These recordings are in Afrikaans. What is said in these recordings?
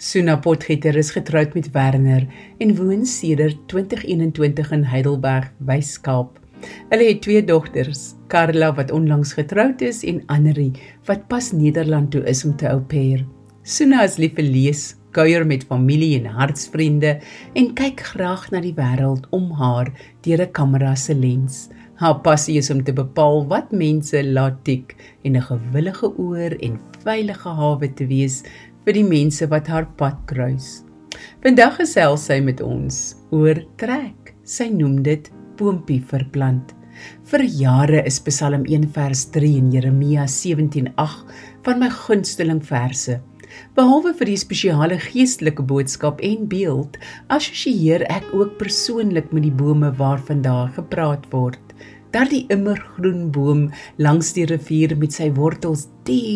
Suna Potgieter is getroud met Werner en woon sedert 2021 in Heidelberg Wes-Kaap. Hulle het 2 dogters, Karla wat onlangs getroud is en Anri wat pas Nederland toe is om te au pair. Suna is lief vir lees, kuier met familie en hartsvriende en kyk graag na die wêreld om haar deur 'n kamera se lens. Haar passie is om te bepaal wat mense laat tik en 'n gewillige oor en veilige hawe te wees vir die mense wat haar pad kruis. Vandag gesels sy met ons oor trek. Sy noem dit Boompie verplant. Vir jare is Psalm 1 vers 3 en Jeremia 17:8 van my gunsteling verse. Behalwe vir die spesiale geestelike boodskap en beeld, assosieer ek ook persoonlik met die bome waarvan daar gepraat word. Daardie immergroen boom langs die rivier met sy wortels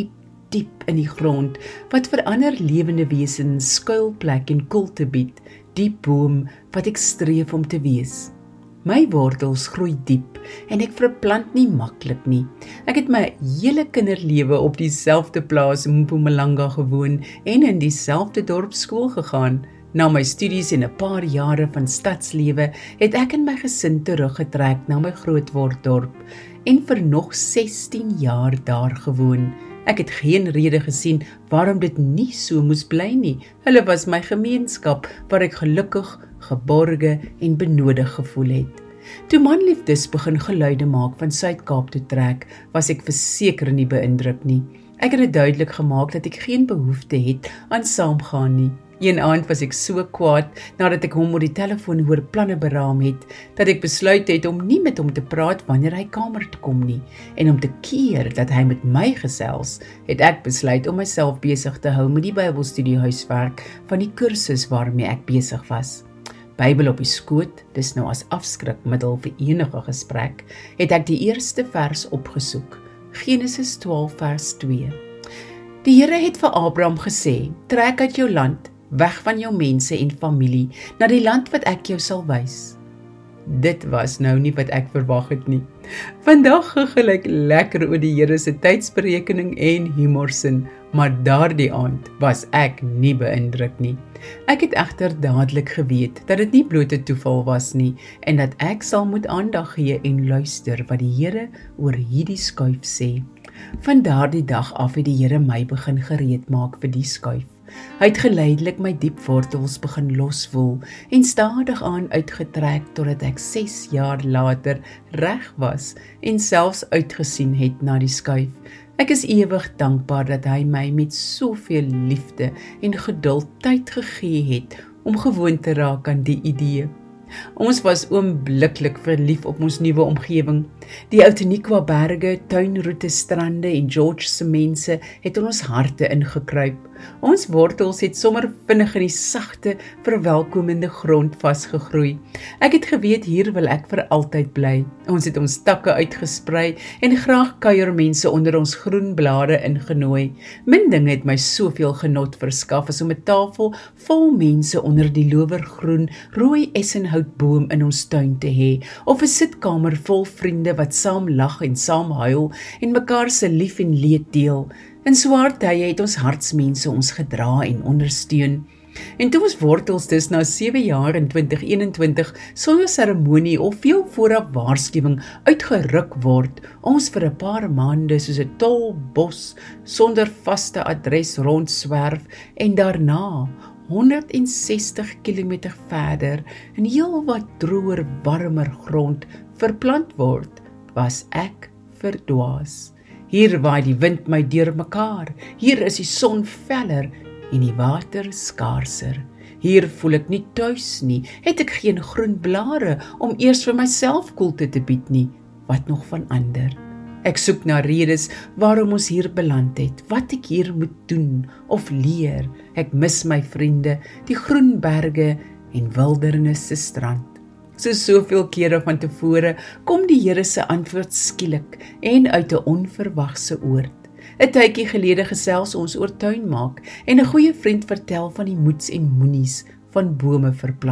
diep in die grond, wat vir ander lewende wesens skuilplek en koelte bied, die boom wat ek streef om te wees. My wortels groei diep en ek verplant nie maklik nie. Ek het my hele kinderlewe op dieselfde plaas in Mpumalanga gewoon en in dieselfde dorp skool gegaan. Na my studies en 'n paar jare van stadslewe het ek en my gesin teruggetrek na my grootworddorp en vir nog 16 jaar daar gewoon. Ek het geen rede gesien waarom dit nie so moes bly nie. Hulle was my gemeenskap waar ek gelukkig, geborge en benodig gevoel het. Toe manliefdes begin geluide maak van Suid-Kaap toe trek, was ek verseker nie beïndruk nie. Ek het dit duidelik gemaak dat ek geen behoefte het aan saamgaan nie. Een aand was ek so kwaad nadat ek hom oor die telefoon hoor planne beraam het, dat ek besluit het om nie met hom te praat wanneer hy kamer toe kom nie. En om te keer dat hy met my gesels, het ek besluit om myself besig te hou met die Bybelstudie huiswerk van die kursus waarmee ek besig was. Bybel op die skoot, dis nou as afskrikmiddel vir enige gesprek, het ek die eerste vers opgesoek, Genesis 12 vers 2. Die Here het vir Abraham gesê, trek uit jou land, weg van jou mense en familie, na die land wat ek jou sal wys. Dit was nou nie wat ek verwag het nie. Vandag giggel ek lekker oor die Here se tydsberekening en humorsin, maar daardie aand was ek nie beïndruk nie. Ek het egter dadelik geweet dat dit nie blote toeval was nie en dat ek sal moet aandag gee en luister wat die Here oor hierdie skuif sê. Van daardie dag af het die Here my begin gereed maak vir die skuif. Hy het geleidelik my diep wortels begin losvoel en stadig aan uitgetrek totdat ek 6 jaar later reg was en selfs uitgesien het na die skuif. Ek is ewig dankbaar dat hy my met soveel liefde en geduld tyd gegee het om gewoon te raak aan die idee. Ons was oombliklik verlief op ons nuwe omgewing. Die Outeniqua berge, tuinroete, strande en George se mense het in ons harte ingekruip. Ons wortels het sommer vinnig in die sagte, verwelkomende grond vasgegroei. Ek het geweet hier wil ek vir altyd bly. Ons het ons takke uitgesprei en graag kuiermense onder ons groen blare ingenooi. Min dinge het my soveel genot verskaf as om 'n tafel vol mense onder die lowergroen, rooi essenhoutboom in ons tuin te hê, of 'n sitkamer vol vriende wat saam lag en saam huil en mekaar se lief en leed deel. In swaar tye het ons hartsmense ons gedra en ondersteun. En toe ons wortels dus na 7 jaar in 2021 sonder seremonie of veel vooraf waarskuwing uitgeruk word, ons vir 'n paar maande soos 'n tol bos sonder vaste adres rondswerf en daarna 160 km verder in heelwat droër, warmer grond verplant word, was ek verdwaas. Hier waai die wind my deur mekaar, hier is die son feller en die water skaarser. Hier voel ek nie tuis nie, het ek geen groen blare om eers vir myself koelte te bied nie, wat nog van ander. Ek soek na redes waarom ons hier beland het, wat ek hier moet doen of leer. Ek mis my vriende, die groen berge en wildernis se strand. Soveel kere van tevore kom die Here se antwoord skielik en uit 'n onverwagse oord. 'n Tydjie gelede gesels ons oor tuin maak en 'n goeie vriend vertel van die moets en moenies van bome verplant.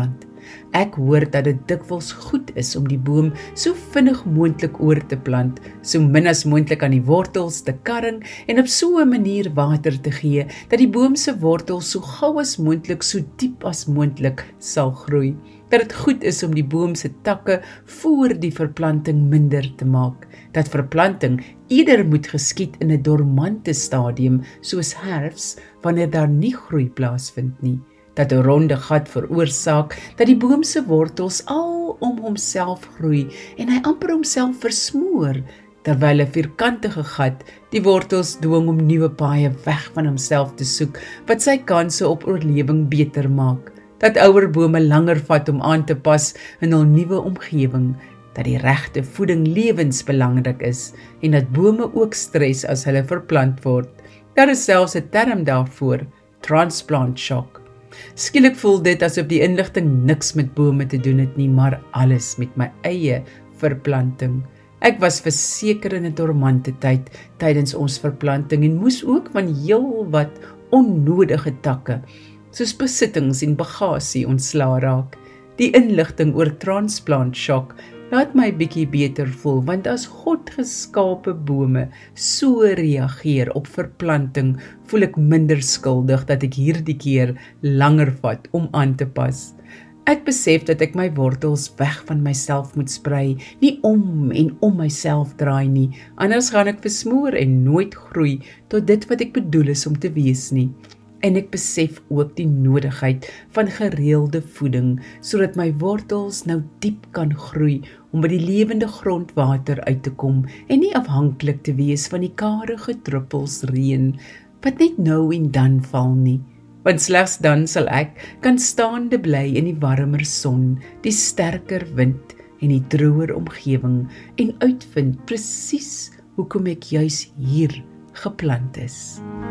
Ek hoor dat dit dikwels goed is om die boom so vinnig moontlik oor te plant, so min as moontlik aan die wortels te karring en op so 'n manier water te gee, dat die boom se wortels so gou as moontlik, so diep as moontlik sal groei. Dat dit goed is om die boom se takke voor die verplanting minder te maak. Dat verplanting eerder moet geskied in 'n dormante stadium, soos herfs, wanneer daar nie groei plaasvind nie. Dat 'n ronde gat veroorsaak dat die boom se wortels al om homself groei en hy amper homself versmoor, terwyl 'n vierkantige gat die wortels dwing om nuwe paaie weg van homself te soek, wat sy kanse op oorlewing beter maak. Dat ouer bome langer vat om aan te pas in hul nuwe omgewing, dat die regte voeding lewensbelangrik is en dat bome ook stres as hulle verplant word. Daar is selfs 'n term daarvoor, transplant shock. Skielik voel dit asof die inligting niks met bome te doen het nie, maar alles met my eie verplanting. Ek was verseker in 'n dormante tyd tydens ons verplanting en moes ook van heel wat onnodige takke, soos besittings en bagasie ontslaa raak. Die inligting oor transplant shock laat my bietjie beter voel, want as God geskape bome so reageer op verplanting, voel ek minder skuldig dat ek hierdie keer langer vat om aan te pas. Ek besef dat ek my wortels weg van myself moet sprei, nie om en om myself draai nie, anders gaan ek versmoor en nooit groei tot dit wat ek bedoel is om te wees nie. En ek besef ook die nodigheid van gereelde voeding, sodat my wortels nou diep kan groei om by die lewende grondwater uit te kom en nie afhanklik te wees van die karige druppels reën, wat net nou en dan val nie. Want slegs dan sal ek kan staande bly in die warmer son, die sterker wind en die droër omgewing en uitvind presies hoekom ek juis hier geplant is.